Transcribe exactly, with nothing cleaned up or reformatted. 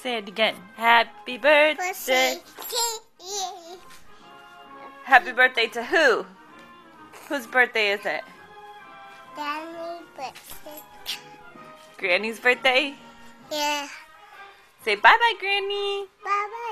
Say it again. Happy birthday. Birthday. Happy birthday to who? Whose birthday is it? Granny's birthday. Granny's birthday? Yeah. Say bye-bye, Granny. Bye-bye.